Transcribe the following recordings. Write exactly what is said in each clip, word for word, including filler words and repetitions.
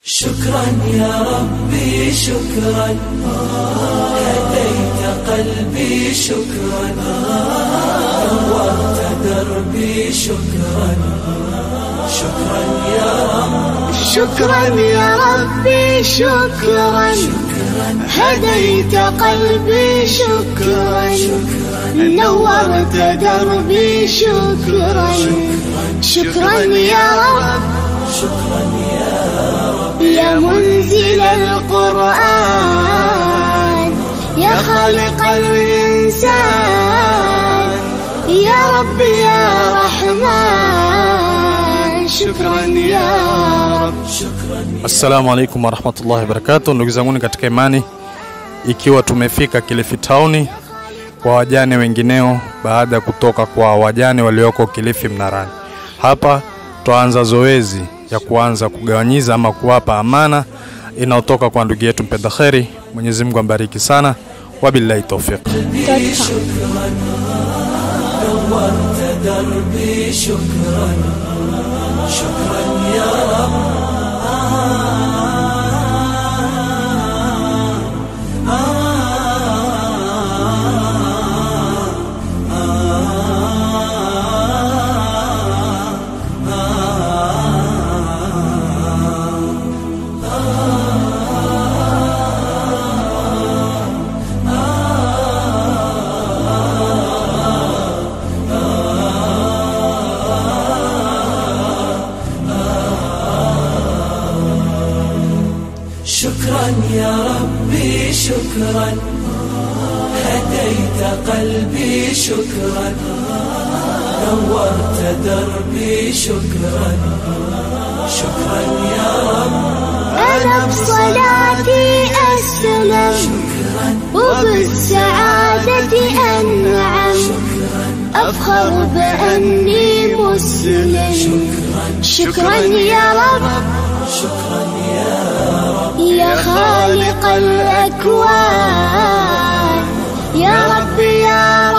شكرا يا ربي شكرا هديت قلبي شكرا نورت دربي شكرا شكرا يا رب شكرا يا ربي شكرا هديت قلبي شكرا نورت دربي شكرا شكرا يا رب شكرا يا رب يا منزل القرآن يا خالق الإنسان يا رب يا رحمن شكرا يا رب. Assalamu alaikum warahmatullahi wabarakatuh. Ndugu zangu katika imani, ikiwa tumefika Kilifi Town kwa wajane wengineo baada ya kutoka kwa wajane walioko Kilifi Mnarani. Hapa tuanza zoezi ya kuanza kugawanyiza ama kuwapa amana inayotoka kwa ndugu yetu mpenda kheri. Mwenyezi Mungu ambariki sana. Wabillahi tawfiq. شكرا يا رب شكرا يا ربي شكرا هديت قلبي شكرا نورت دربي شكرا شكرا يا رب أنا بصلاتي أسلم وبالسعادة أنعم أفخر بأني مسلم شكرا يا رب شكرا يا رب يا خالق الأكوان يا رب يا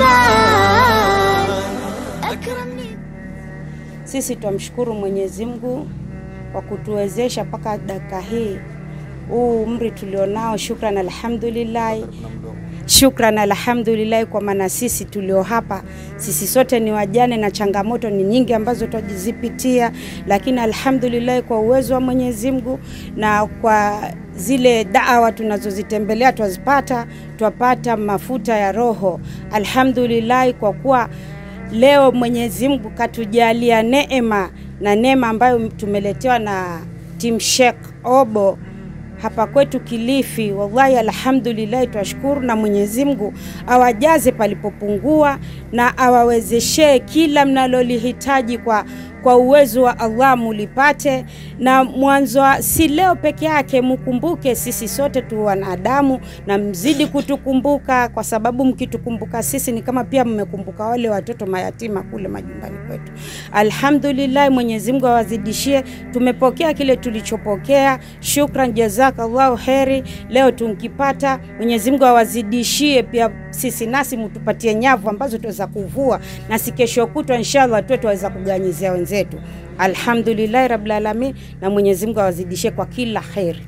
رحمن أكرمني. Sisi tumshukuru Mwenyezi Mungu kwa kutuwezesha paka dakika hii. Huu umri tulionao, shukran alhamdulillah. Shukran alhamdulillah kwa maana sisi tulio hapa, sisi sote ni wajane na changamoto ni nyingi ambazo tujizipitia, lakini alhamdulillah kwa uwezo wa Mwenyezi Mungu na kwa zile da'wa tunazozitembelea twazipata, twapata mafuta ya roho. Alhamdulillah kwa kuwa leo Mwenyezi Mungu katujalia neema na neema ambayo tumeletewa na Team Sheikh Obo hapa kwetu Kilifi. Wallahi alhamdulillah twashukuru, na Mwenyezi Mungu awajaze palipopungua na awawezeshe kila mnalolihitaji kwa kwa uwezo wa Allah mulipate. Na mwanzo si leo peke yake, mkumbuke sisi sote tu wanadamu na mzidi kutukumbuka, kwa sababu mkitukumbuka sisi ni kama pia mmekumbuka wale watoto mayatima kule majumbani kwetu. Alhamdulillah, Mwenyezi Mungu awazidishie. Tumepokea kile tulichopokea, shukran jazakallahu khairi. Leo tunkipata, Mwenyezi Mungu awazidishie pia sisi nasi mtupatie nyavu ambazo tuweza kuvua, na si kesho kutwa inshallah tuwe tuweza kuganyizia wenzetu. Alhamdulillah rabbil alamin, na Mwenyezi Mungu awazidishie kwa kila khairi.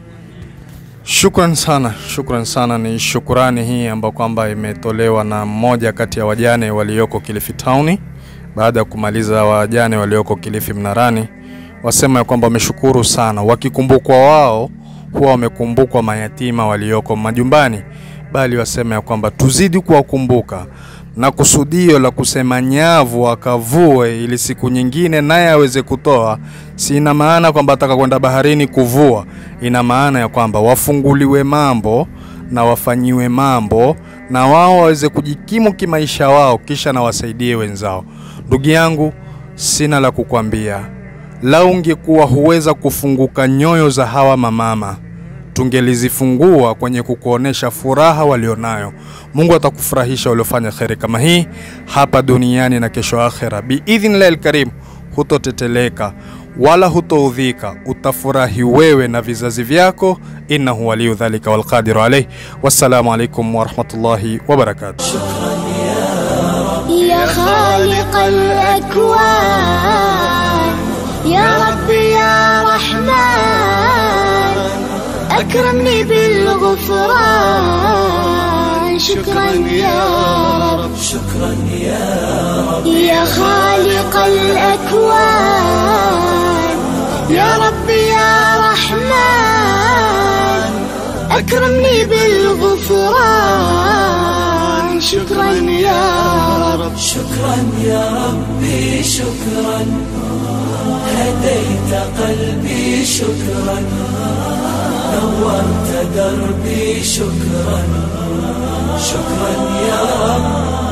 Shukran sana, shukran sana. Ni shukrani hii ambayo kwamba imetolewa na mmoja kati ya wajane walioko Kilifi Town baada ya kumaliza wajane walioko Kilifi Mnarani. Wasema kwamba wameshukuru sana, wakikumbukwa wao huwa wamekumbukwa mayatima walioko majumbani, bali wasema ya kwamba tuzidi kuwakumbuka, na kusudio la kusema nyavu akavue ili siku nyingine naye aweze kutoa. Si ina maana kwamba ataka kwenda baharini kuvua, ina maana ya kwamba wafunguliwe mambo na wafanyiwe mambo na wao waweze kujikimu kimaisha wao, kisha na wasaidie wenzao. Ndugu yangu, sina la kukwambia. Lau ungekuwa huweza kufunguka nyoyo za hawa mamama, tungelizifungua kwenye kukuonesha furaha walionayo. Mungu atakufurahisha uliofanya khairi kama hii hapa duniani na kesho akhera. Biidhnillah alkarim, hutoteteleka wala hutoudhika, utafurahi wewe na vizazi vyako. Innahu waliyu dhalika wal qadiru alayh. Wassalamu alaykum wa rahmatullahi wa barakatuh. يا خالق الأكوان يا رب يا رحمن أكرمني بالغفران. شكرا يا رب، شكرا يا رب، يا خالق الأكوان، يا رب يا رحمن، أكرمني بالغفران. شكرا يا رب، شكرا يا ربي شكرا، هديت قلبي شكرا، نورت دربي شكرا، شكرا يا رب.